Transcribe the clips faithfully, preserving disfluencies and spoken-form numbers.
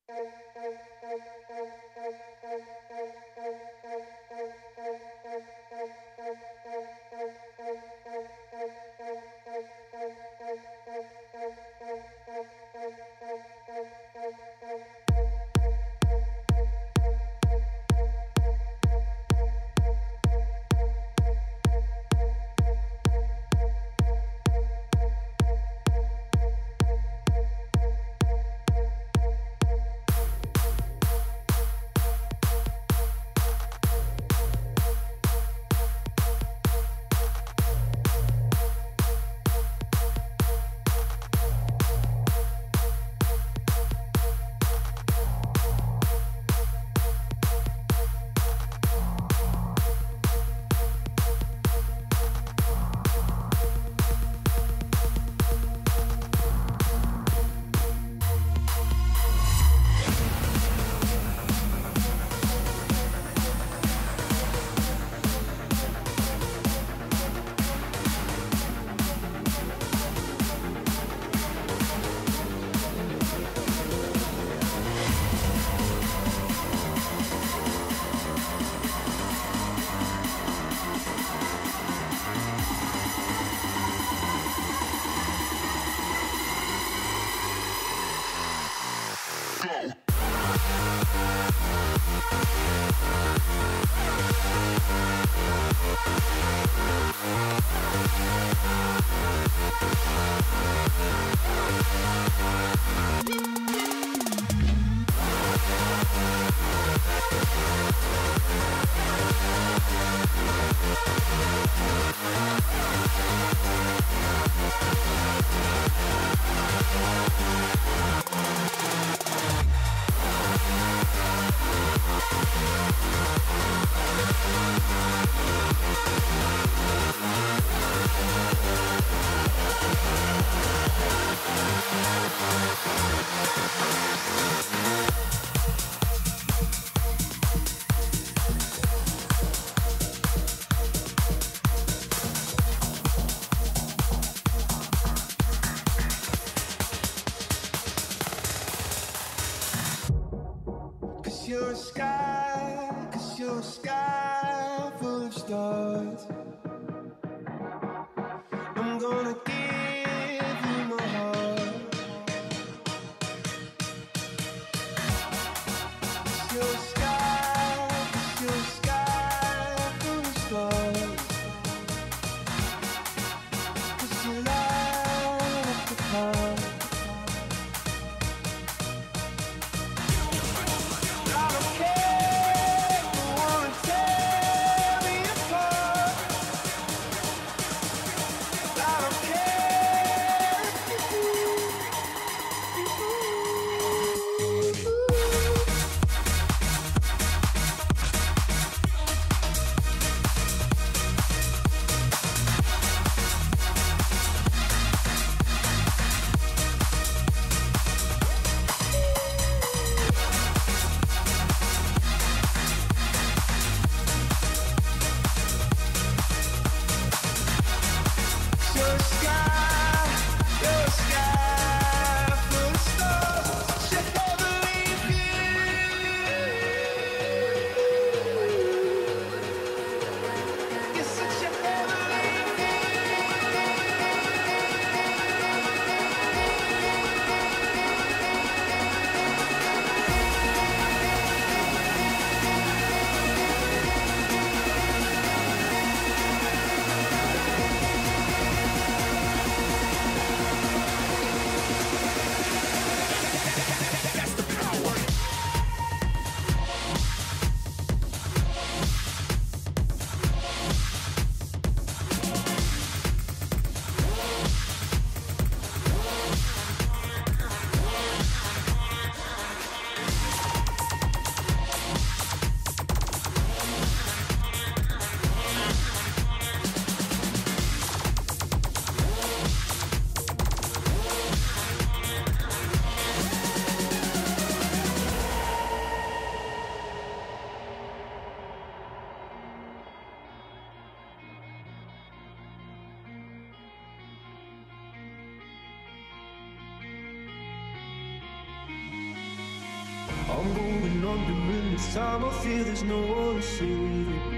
You're a sky, cause you're a sky full of stars. I'm gonna give you my heart. Cause you're a sky, cause you're a sky full of stars. Cause you light up the path. I don't care if you wanna tear me apart. I'm going under, and this time I feel there's no one to save it.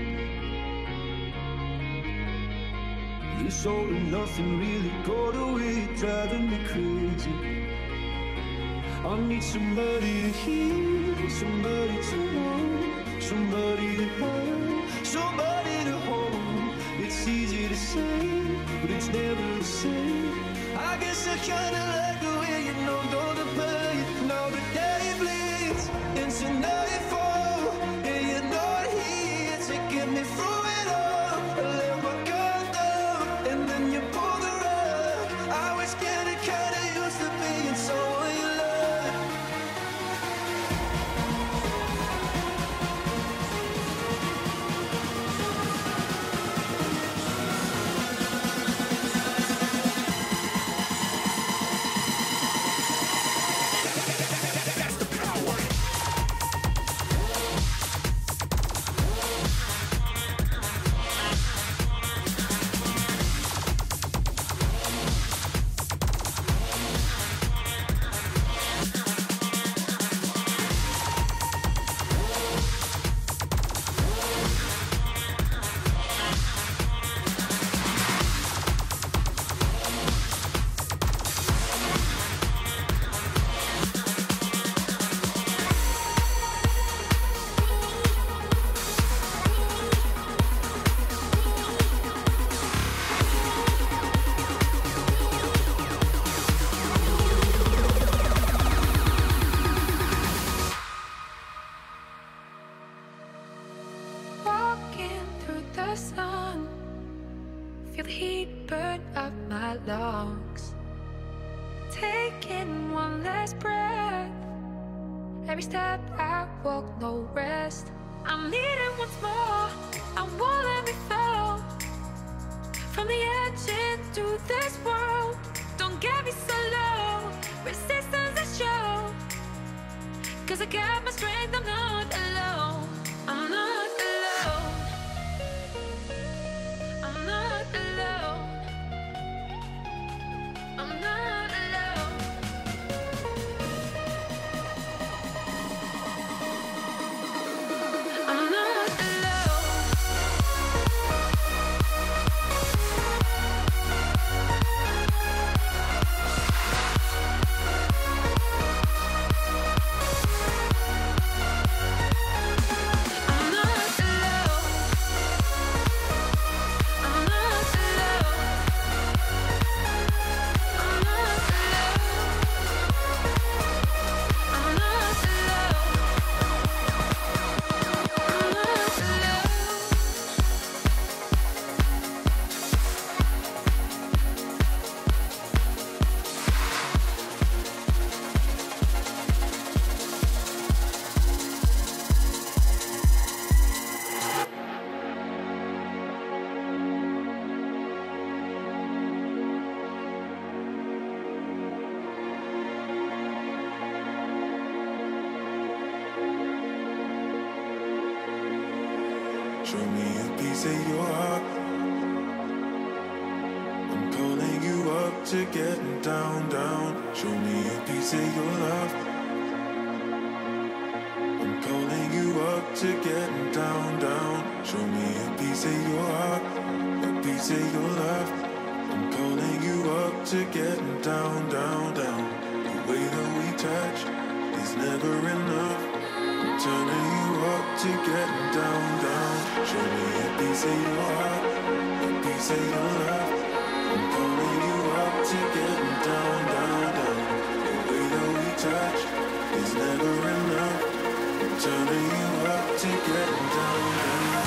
This all and nothing really got away, driving me crazy. I need somebody to hear, somebody to know, somebody to have, somebody to hold. It's easy to say, but it's never the same. I guess I kinda like the way you know, don't play. Now the day bleeds into nightfall, and you're not here to get me through it all. I let my guard down, and then you pull the rug. I was getting kinda used to being someone you love. Walking through the sun, feel the heat burn up my lungs. Taking one last breath, every step I walk, no rest. I'm needing once more, I won't let me fall. From the edge into this world, don't get me so low. Resistance is show, cause I got my strength, I'm not alone. I'm not alone. I'm not alone. I'm not alone. I'm not alone. Show me a piece of your heart. I'm calling you up to getting down, down. Show me a piece of your love. I'm calling you up to getting down, down. Show me a piece of your heart, a piece of your love. I'm calling you up to getting down, down, down. The way that we touch is never enough. I'm turning you up to getting down, down. Show me a piece of your heart, a piece of your love. I'm calling you up to getting down, down, down. The way that we touch is never enough. I'm turning you up to getting down, down.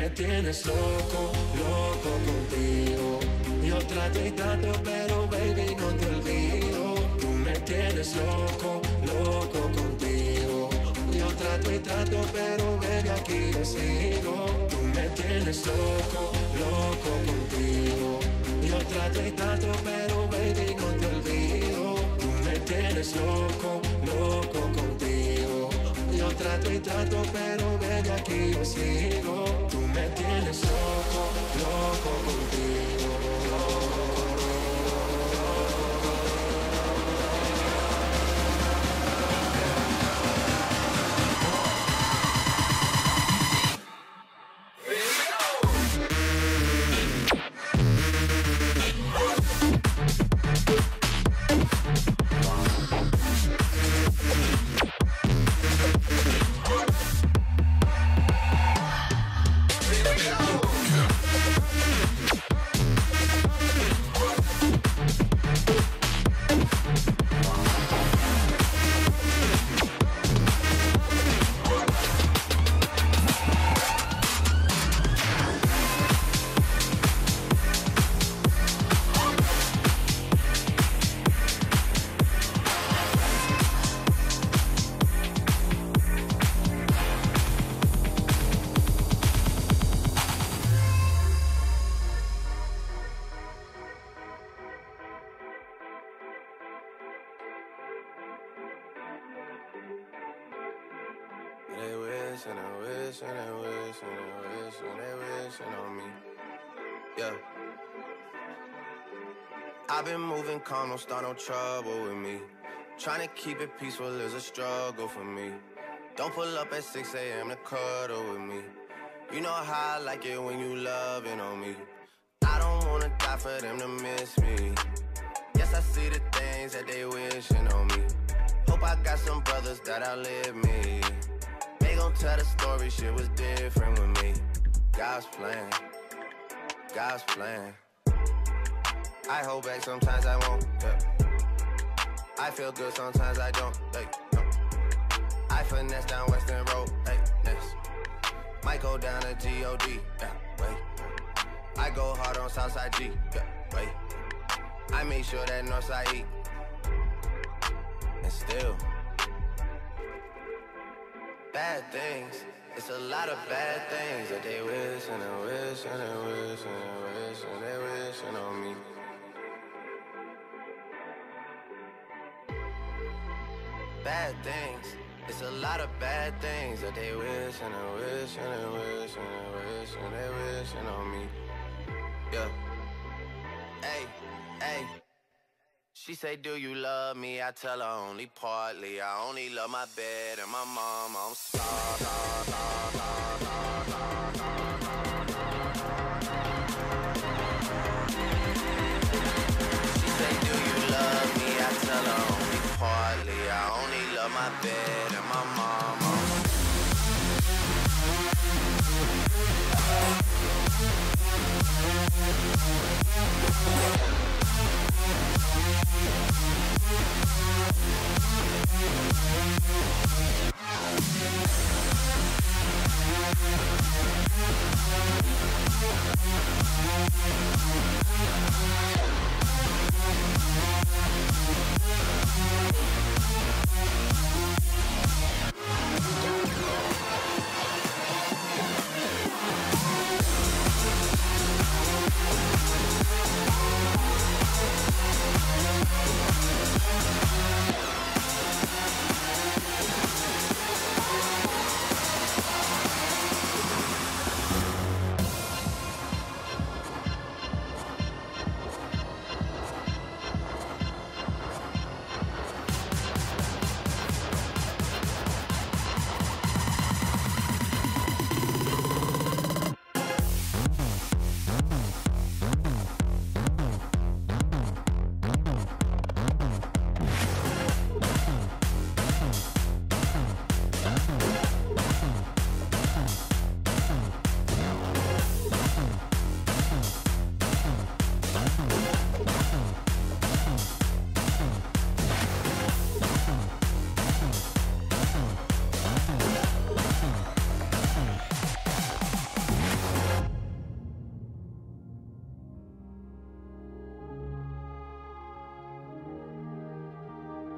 me tienes loco, loco contigo. Yo trato y trato, pero baby no te olvido. Tú me tienes loco, loco contigo. Yo trato y trato, pero baby aquí yo sigo. Tú me tienes loco, loco contigo. Yo trato y trato, pero baby no te olvido. Tú me tienes loco, loco contigo. Yo trato y trato, pero baby aquí yo sigo. Tú me tienes loco, loco contigo. They wish and they wish and they wish and they wish and they wishing on me. Yeah. I've been moving calm, don't start no trouble with me. Trying to keep it peaceful is a struggle for me. Don't pull up at six A M to cuddle with me. You know how I like it when you loving on me. I don't wanna die for them to miss me. Yes, I see the things that they wishing on me. Hope I got some brothers that outlive me. They gon' tell the story, shit was different with me. God's plan, God's plan. I hold back, sometimes I won't, yeah. I feel good, sometimes I don't, hey, no. I finesse down Western Road, hey, next. Might go down to G O D, yeah, wait. I go hard on Southside G, yeah, wait. I make sure that Northside eat. And still bad things, it's a lot of bad things that they wish and they wish and they wish and they wish and they wishing on me. Bad things, it's a lot of bad things that they wish and they wish and they wish and they wish and they wishing on me. Yeah. Hey, hey. She say, do you love me? I tell her only partly. I only love my bed and my mom. I'm sorry. She say, do you love me? I tell her only partly. I only love my bed and my mom.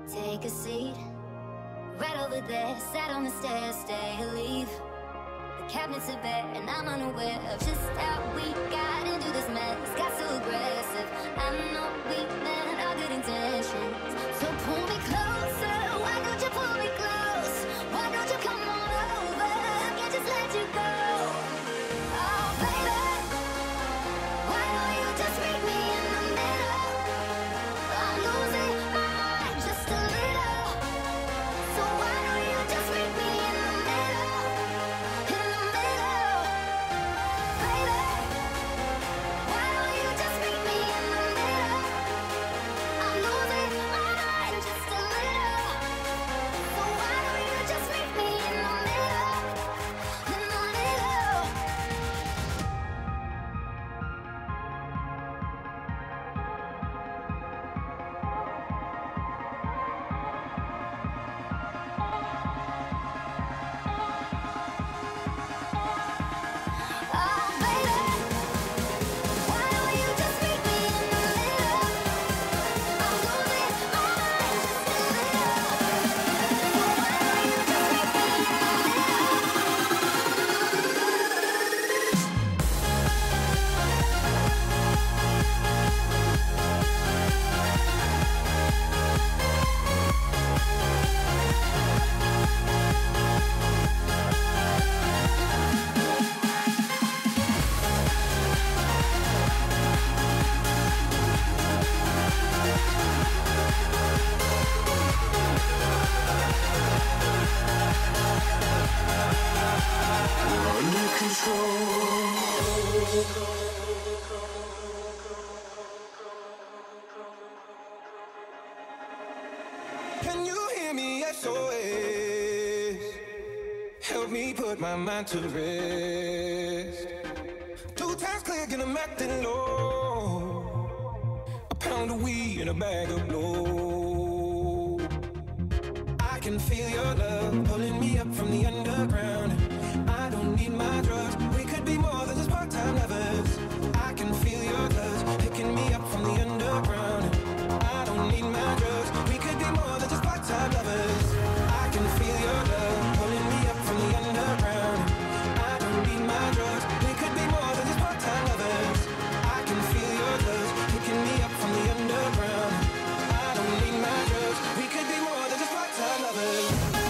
Take a seat, right over there. Sat on the stairs, stay or leave. The cabinets are bare, and I'm unaware of just how we got into this mess. Got so aggressive. I know we meant our good intentions. So pull me closer. Why don't you pull me close? Why don't you come on over? I can't just let you go. Oh, baby, why don't you just meet me in the middle? I'm losing my mind just a little. So why don't you just meet me in the middle? In the middle, baby. Why don't you just meet me in the middle? I'm losing my mind just a little. So why don't you just meet me in the middle? In the middle. Oh, baby, why don't you just meet me in the middle? I'm losing my mind just a little. So why don't you just meet me in the Under control. Can you hear me? S O S. Help me put my mind to rest. Two times clear, and I'm acting low. A pound of weed and a bag of blow. I can feel your love pulling me up from the underground. I don't need my drugs. We could be more than just part-time lovers. I can feel your love picking me up from the underground. I don't need my drugs. We could be more than just part-time lovers. I can feel your love pulling me up from the underground. I don't need my drugs. We could be more than just part-time lovers. I can feel your love picking me up from the underground. I don't need my drugs. We could be more than just part-time lovers.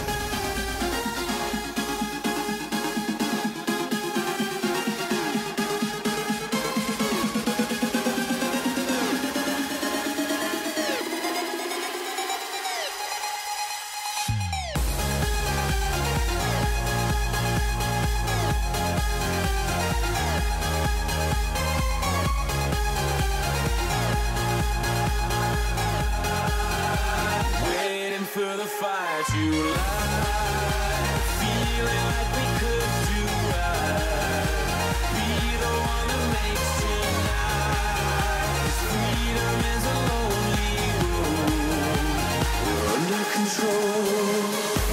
Waiting for the fire to light. Feeling like we could do right. Be the one that makes tonight. 'Cause freedom is a lonely road. We're under control.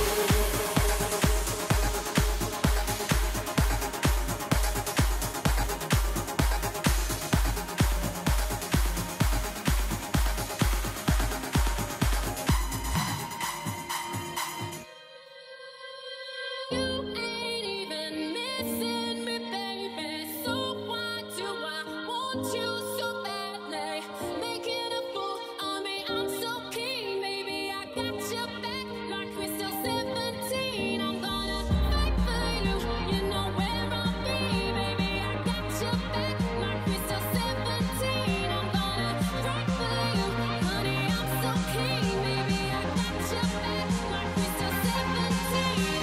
You ain't even missing me, baby. So why do I want you so badly? Making a fool of me, I'm so keen, baby. I got your back like we're still seventeen. I'm gonna fight for you, you know where I'll be, baby. I got your back like we're still seventeen. I'm gonna fight for you, honey. I'm so keen, baby. I got your back like we're still seventeen.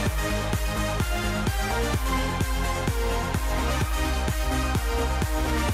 middle.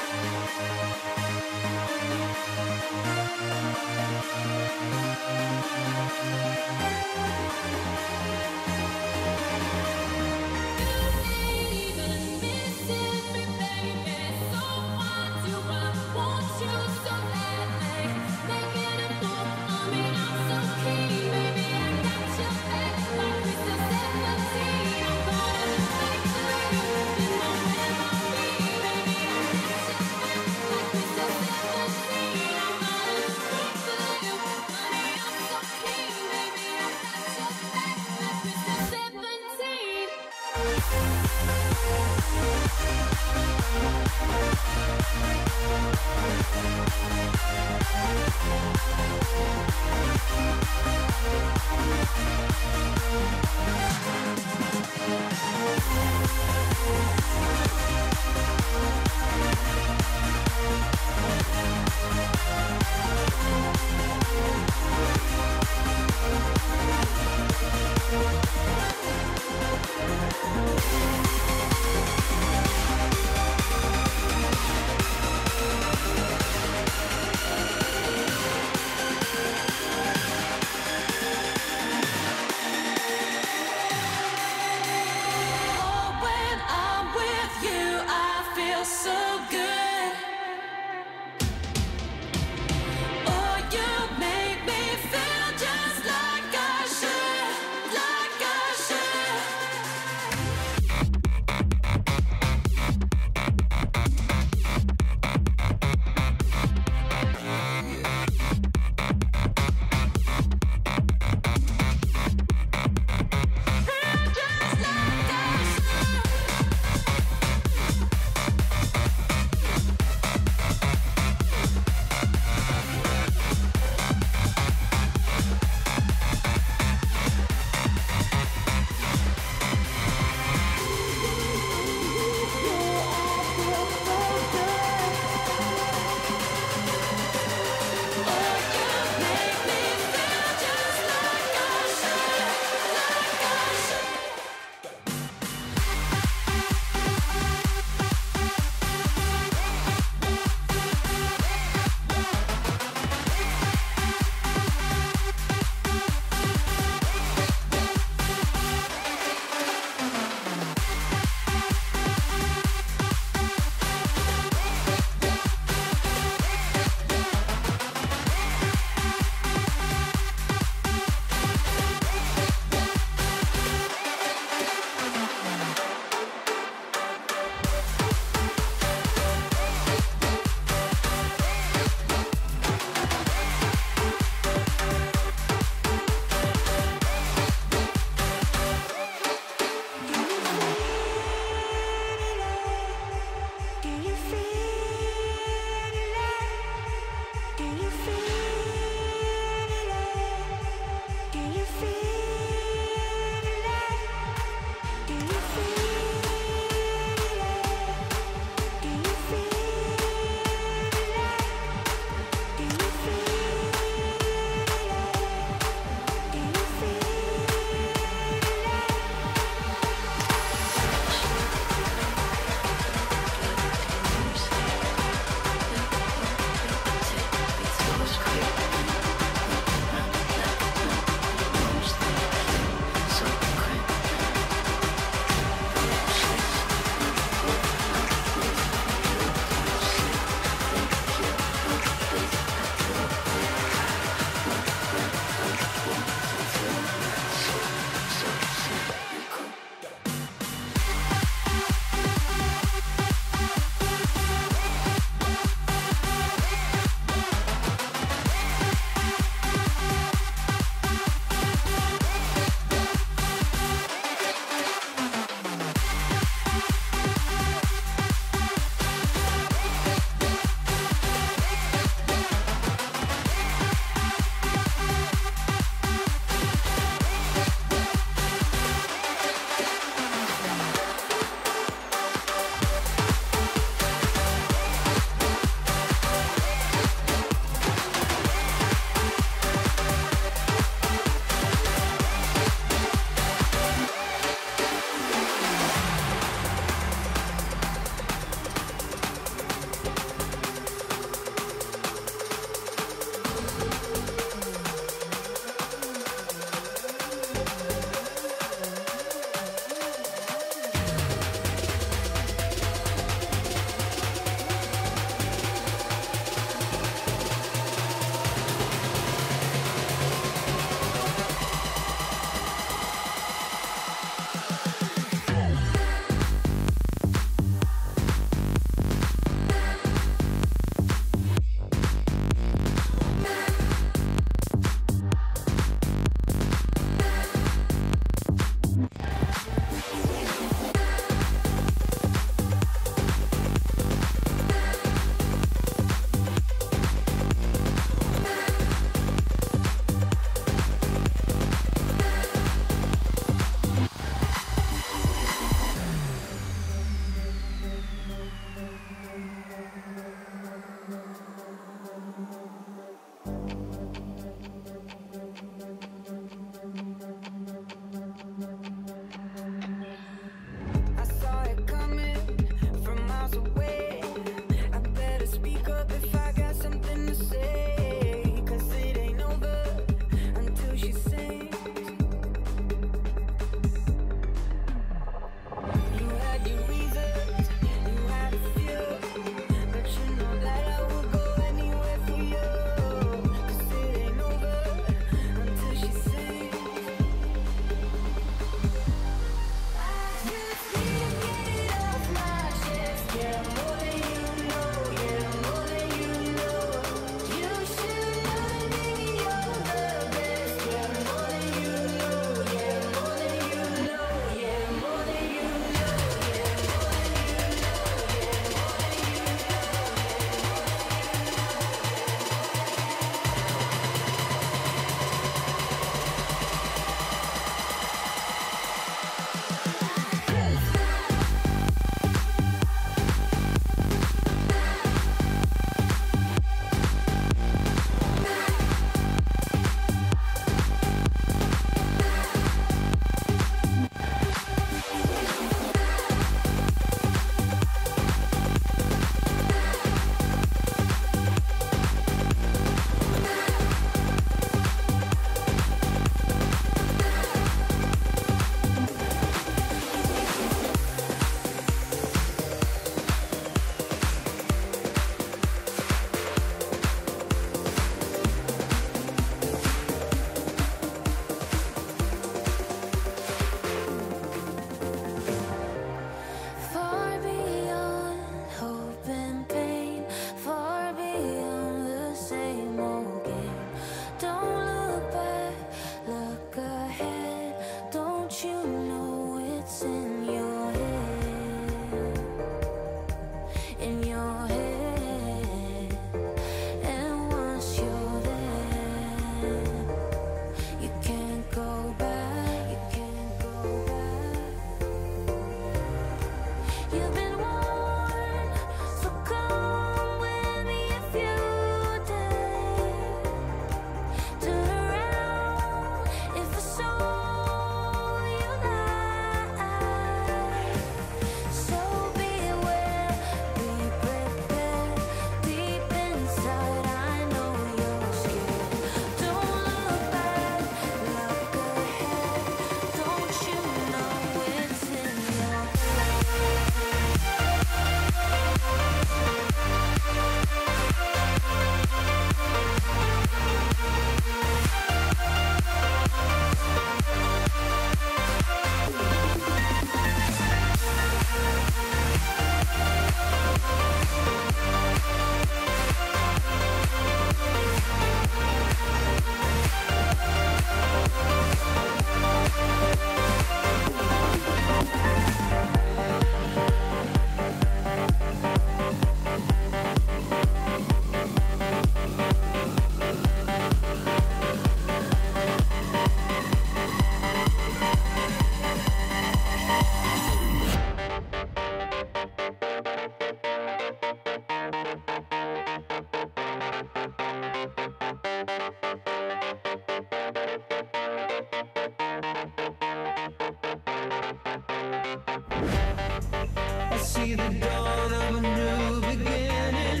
see the dawn of a new beginning.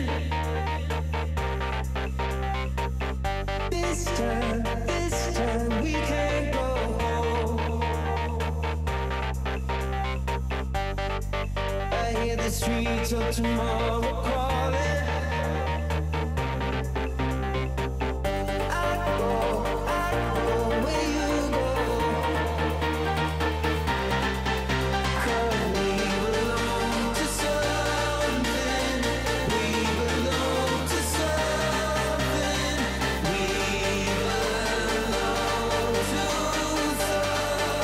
This time, this time we can't go home. I hear the streets of tomorrow calling. I go, I go where you go. 'Cause we belong to something. We belong to something. We belong to something.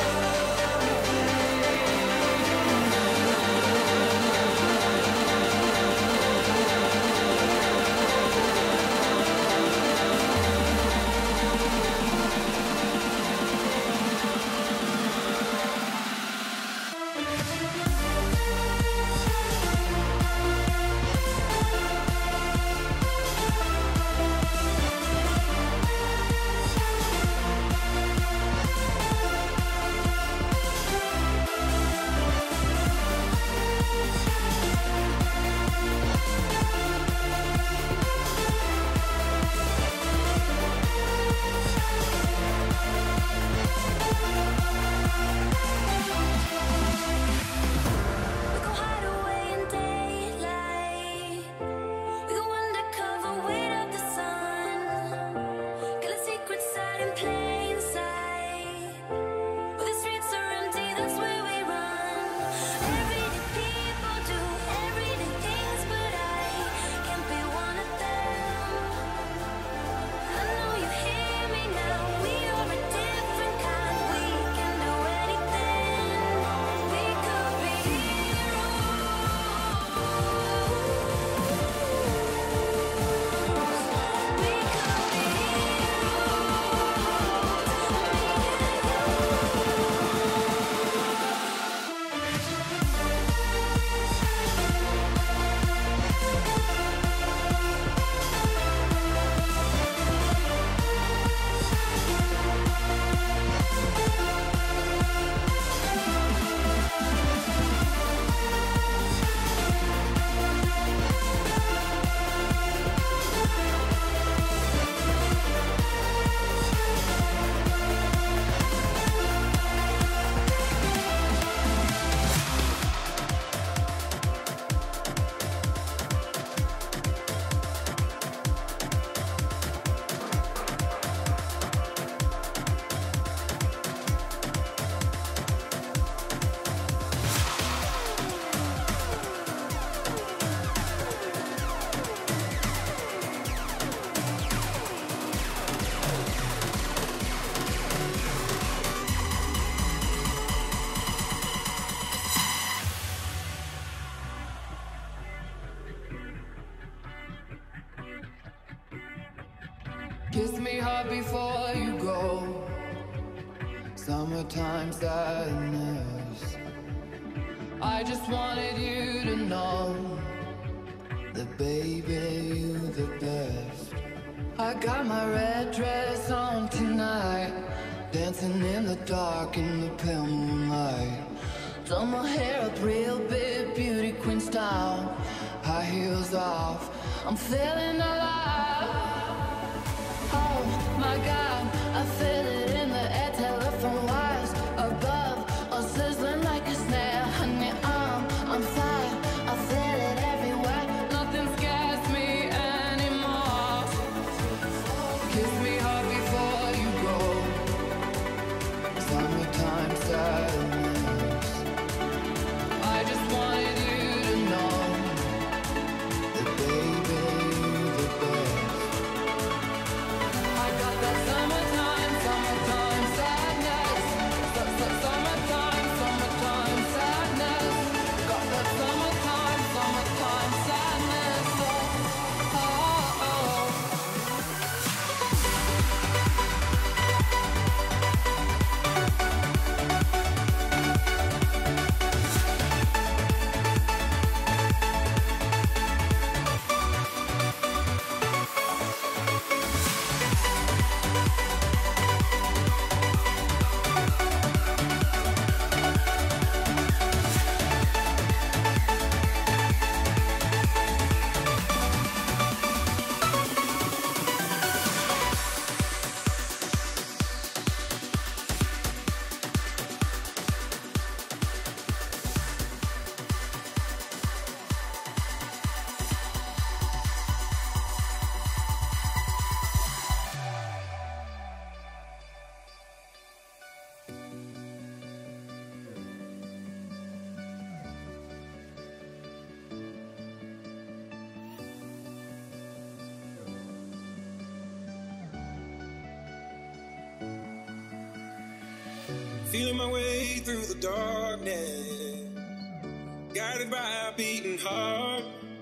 We go hide away in daylight. We go undercover, wait up the sun. Kill a secret side in plain sight. Where the streets are empty, that's where we run. Everyday people do everyday things, but I can't be one of them. I know you hear me now. We are a different kind. We can do anything. We could be heroes. We could be Kiss me hard before you go. Summertime sadness. I just wanted you to know that, baby, you the best. I got my red dress on tonight, dancing in the dark in the pale moonlight. Done my hair up real big, beauty queen style. High heels off, I'm feeling alive. Oh my God, I feel it in the air, telephone wires above, or sizzling like a snare. Honey, I'm on fire, I feel it everywhere. Nothing scares me anymore. Kiss me hard before you go. Summertime sadness. I just wanted you to know that, baby, you're the best. I got that summertime, summertime sadness. Su- su- Summertime, summertime sadness. Got that summertime, summertime sadness. Oh, oh, oh. feeling my way through the darkness, guided by a beating heart.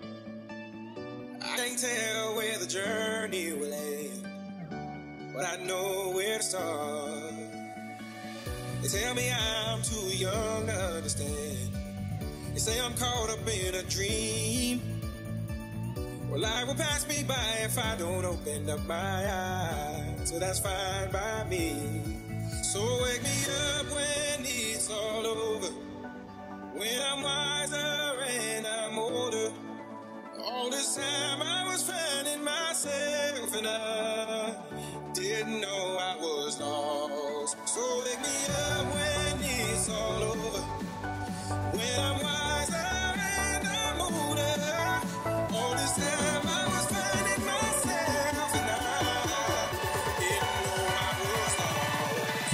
I can't tell where the journey will end, but I know where to start. They tell me I'm too young to understand. They say I'm caught up in a dream. Well, life will pass me by if I don't open up my eyes. So that's fine by me. So wake me up when it's all over, when I'm wiser and I'm older. All this time I was finding myself and I didn't know I was lost. So wake me up when it's all over, when I'm wiser and I'm older. All this time I was finding myself and I didn't know I was lost.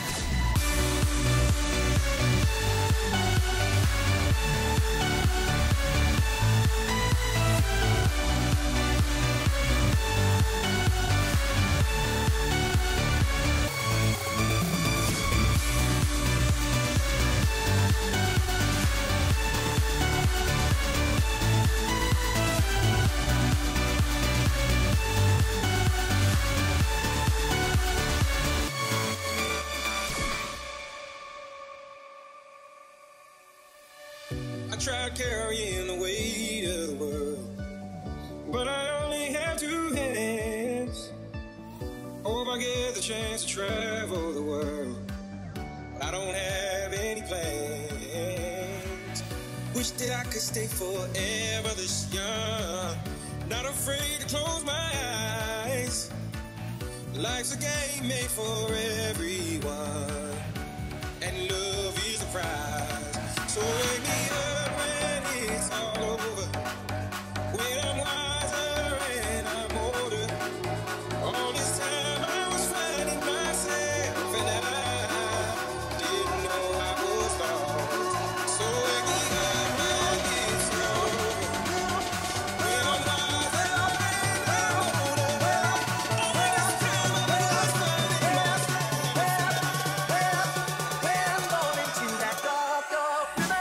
I tried carrying the weight of the world, but I only have two hands. Hope I get the chance to travel the world, but I don't have any plans. Wish that I could stay forever this young, not afraid to close my eyes. Life's a game made for everyone, and love is the prize. So wake me up when it's all over, when I'm wiser and I'm older. All this time I was finding myself and I didn't know I was lost. So wake me up when it's all over, when I'm wiser and I'm older. All this time I was finding myself and I I'm going into that dark, dark river.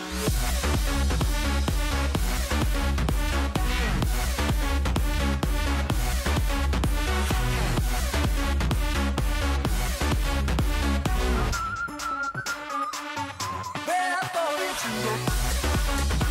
When I'm going into that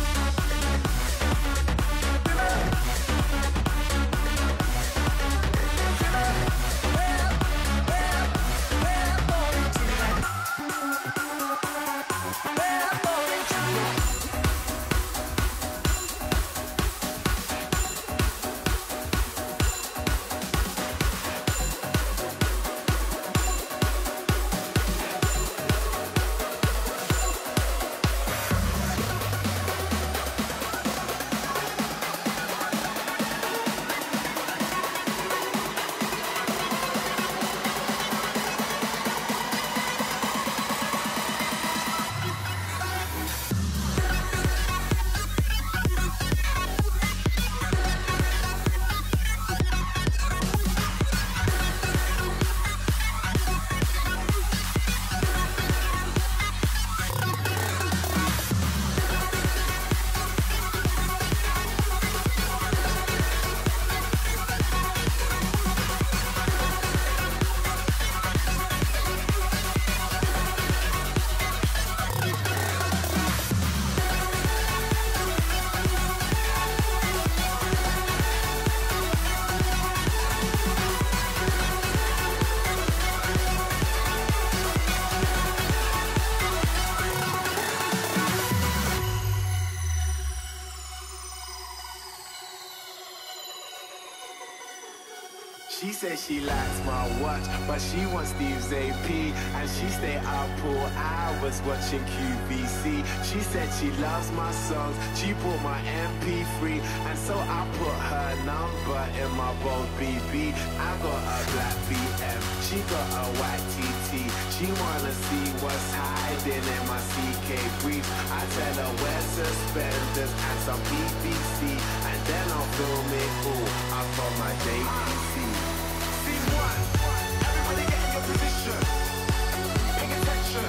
She says she likes my watch, but she wants Steve's A P, and she stay up all hours watching Q V C. She said she loves my songs, she bought my M P three, and so I put her number in my bold B B. I got a black B M, she got a white T T. She wanna see what's hiding in my C K brief. I tell her wear suspenders and some P V C, and then I'll film it all up on my J V C. Scene one, everybody get in your position. Pay attention.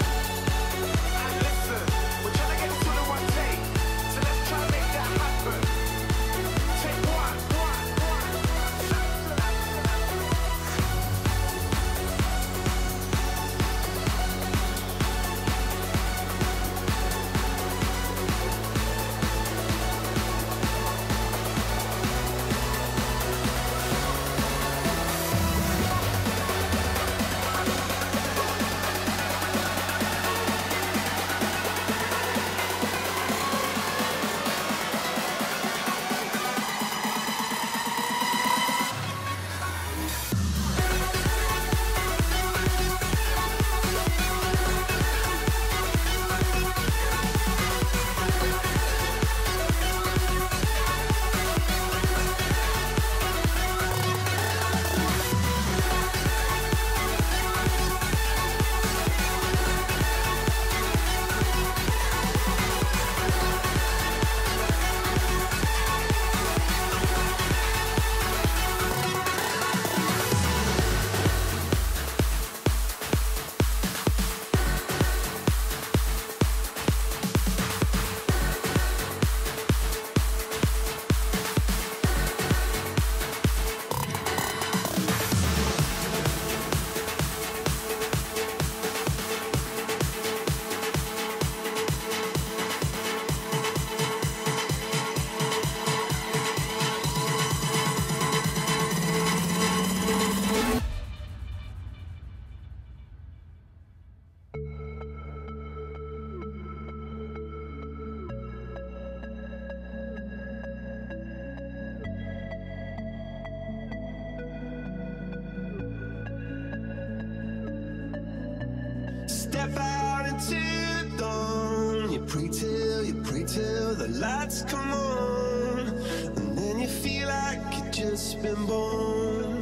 step out into the dawn. You pray till, you pray till the lights come on, and then you feel like you've just been born.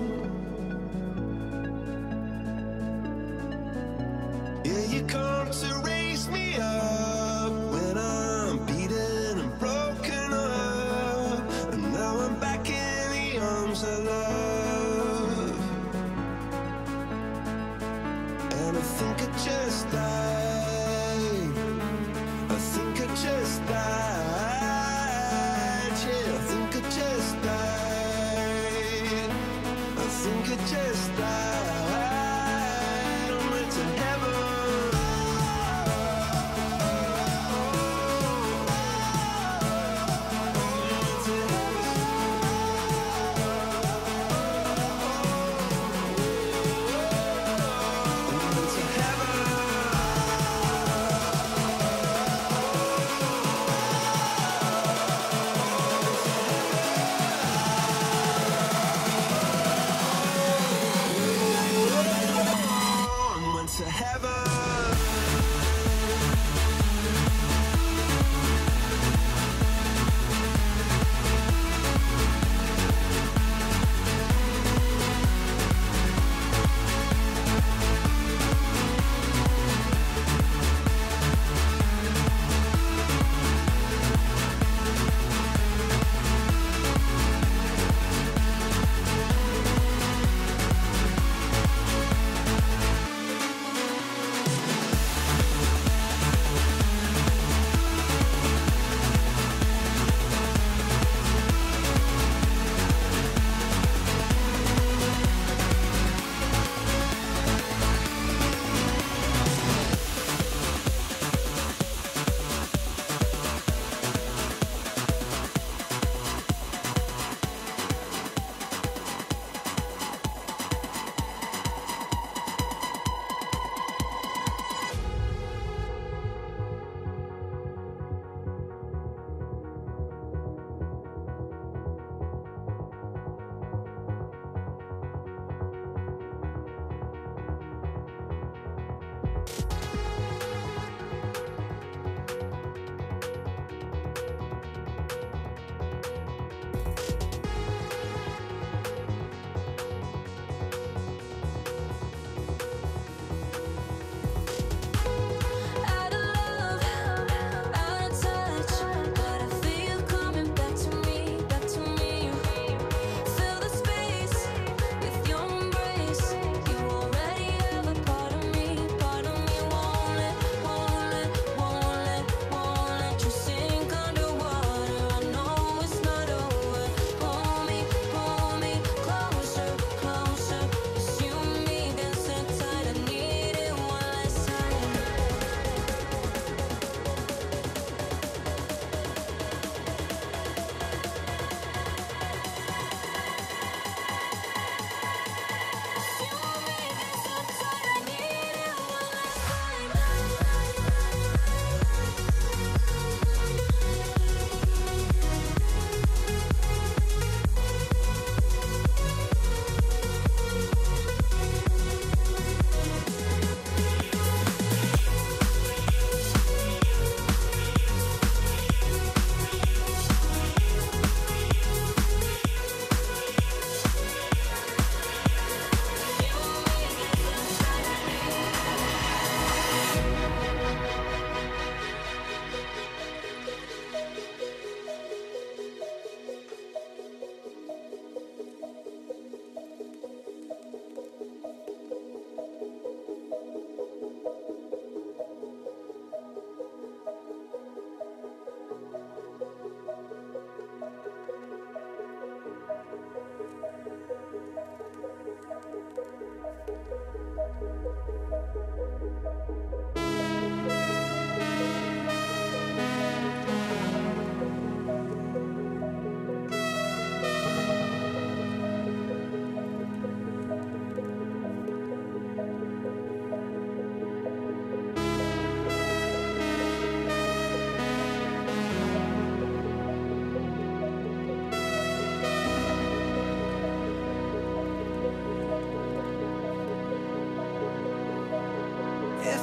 Yeah, you come to raise me up when I'm beaten and broken up, and now I'm back in the arms of love. And I think I just died, I think I just died, yeah, I think I just died, I think I just died. I went to heaven. Heaven.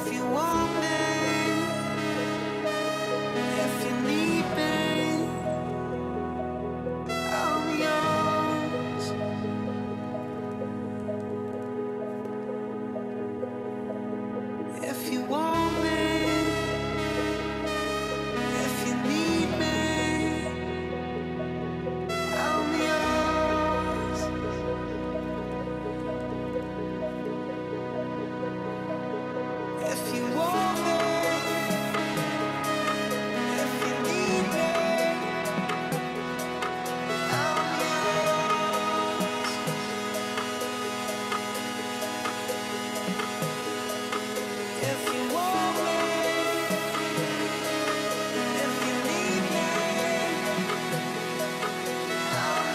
If you want me, if you need me, I'm yours. If you want me, if you need me, I'm yours. If you want me, if you need me, I'm yours. If you want me, if you need me, I'm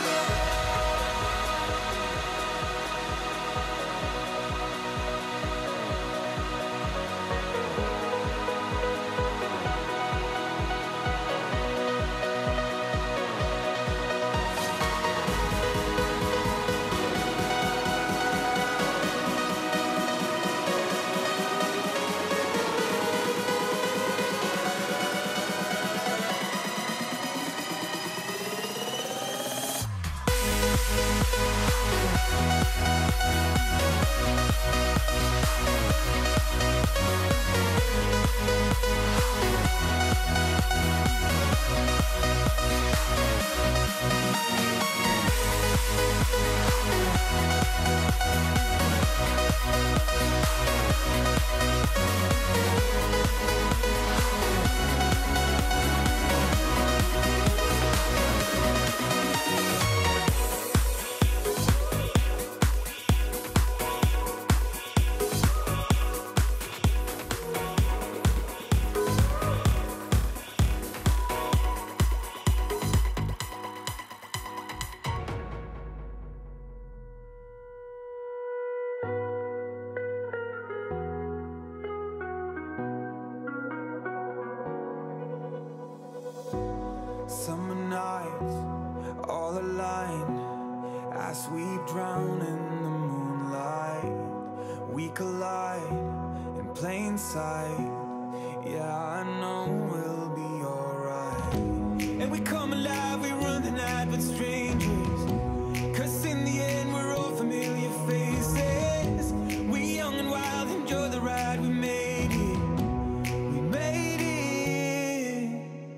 Summer nights, all aligned, as we drown in the moonlight. We collide in plain sight. Yeah, I know we'll be alright. And we come alive, we run the night with strangers, 'cause in the end we're all familiar faces. We young and wild, enjoy the ride, we made it. We made it.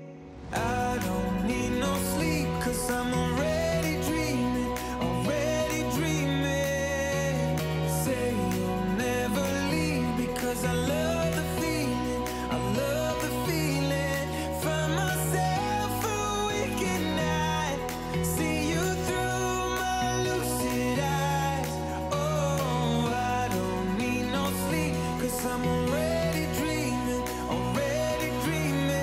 I don't need no sleep, 'cause I'm already dreaming, already dreaming. Say you'll never leave, because I love the feeling, I love the feeling. Find myself awake at night, see you through my lucid eyes. Oh, I don't need no sleep, 'cause I'm already dreaming, already dreaming.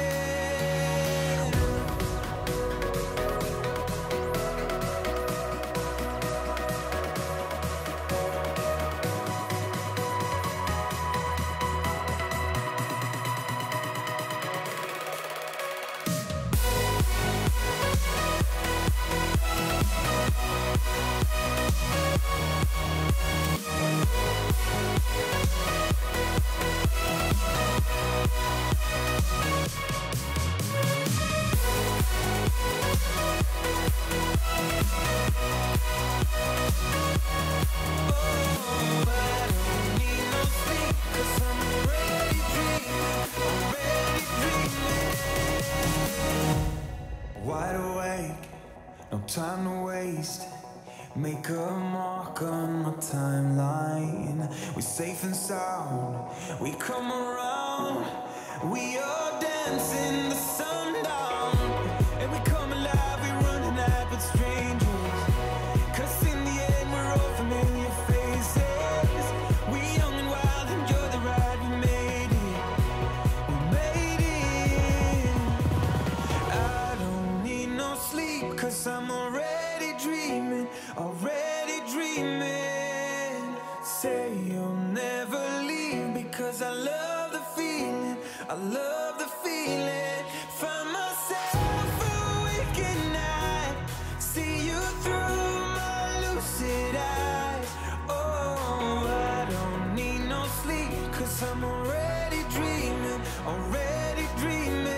Wide awake, no time to waste. Make a mark on my timeline. We're safe and sound, we come around. We are dancing the sundown. And we come alive, we run the night with strangers, 'cause in the end we're all familiar faces. We young and wild, enjoy the ride, we made it. We made it. I don't need no sleep, 'cause I'm already dreaming, already dreaming. Say you'll never leave, because I love the feeling, I love the feeling. Find myself awake at night, see you through my lucid eyes. Oh, I don't need no sleep, 'cause I'm already dreaming, already dreaming.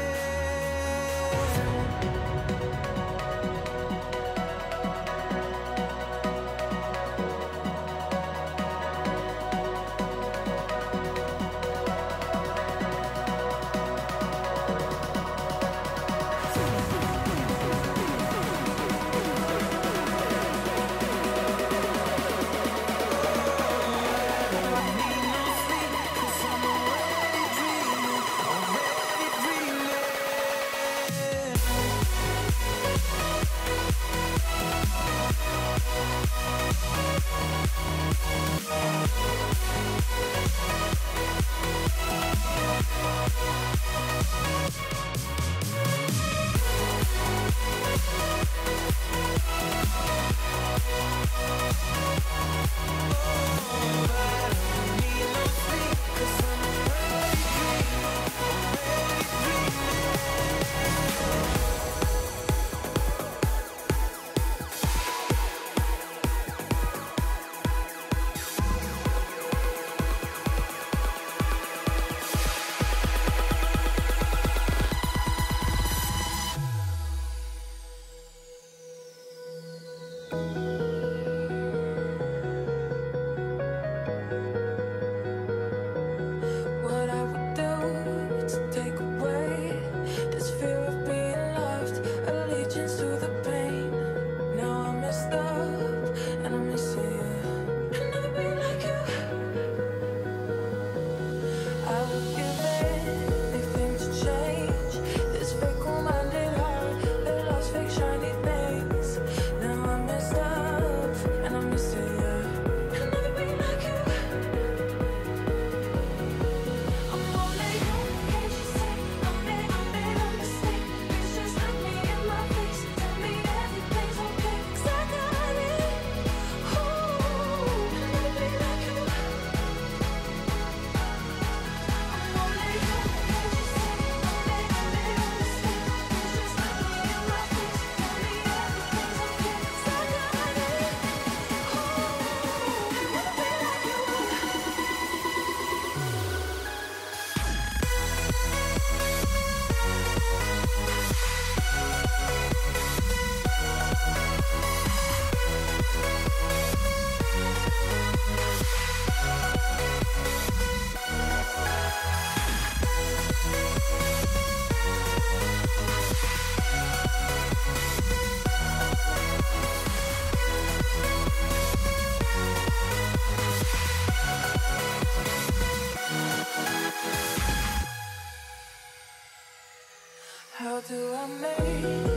How do I make